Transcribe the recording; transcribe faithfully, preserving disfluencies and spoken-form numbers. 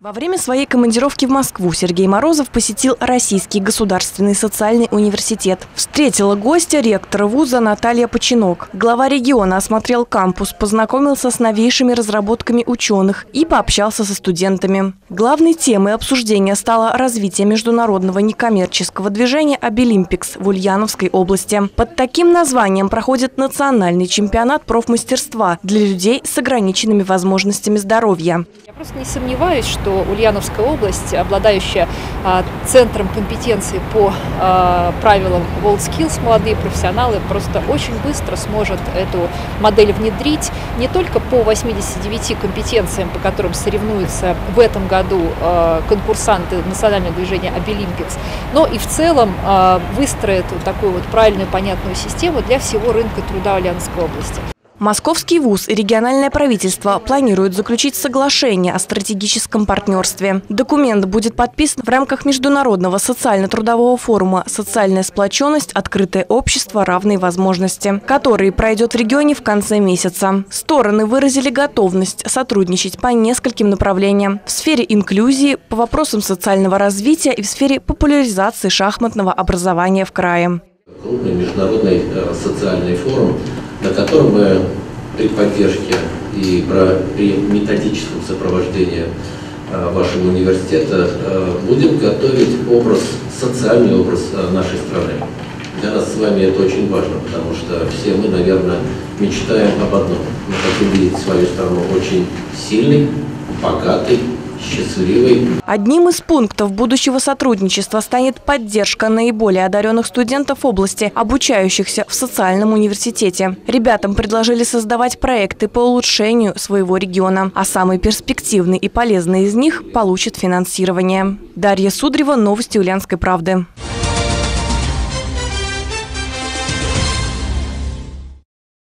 Во время своей командировки в Москву Сергей Морозов посетил Российский государственный социальный университет. Встретила гостя ректора вуза Наталья Починок. Глава региона осмотрел кампус, познакомился с новейшими разработками ученых и пообщался со студентами. Главной темой обсуждения стало развитие международного некоммерческого движения «Обилимпикс» в Ульяновской области. Под таким названием проходит национальный чемпионат профмастерства для людей с ограниченными возможностями здоровья. Я просто не сомневаюсь, что Ульяновская область, обладающая а, центром компетенции по а, правилам WorldSkills, молодые профессионалы просто очень быстро сможет эту модель внедрить не только по восьмидесяти девяти компетенциям, по которым соревнуются в этом году а, конкурсанты национального движения «Обилимпикс», но и в целом а, выстроит вот такую вот правильную, понятную систему для всего рынка труда Ульяновской области. Московский вуз и региональное правительство планируют заключить соглашение о стратегическом партнерстве. Документ будет подписан в рамках Международного социально-трудового форума «Социальная сплоченность. Открытое общество. Равные возможности», который пройдет в регионе в конце месяца. Стороны выразили готовность сотрудничать по нескольким направлениям: в сфере инклюзии, по вопросам социального развития и в сфере популяризации шахматного образования в крае. Крупный международный социальный форум, на котором мы при поддержке и при методическом сопровождении вашего университета будем готовить образ, социальный образ нашей страны. Для нас с вами это очень важно, потому что все мы, наверное, мечтаем об одном. Мы хотим видеть свою страну очень сильной, богатой, счастливой. Одним из пунктов будущего сотрудничества станет поддержка наиболее одаренных студентов области, обучающихся в социальном университете. Ребятам предложили создавать проекты по улучшению своего региона, а самый перспективный и полезный из них получит финансирование. Дарья Судрева, новости Ульяновской правды.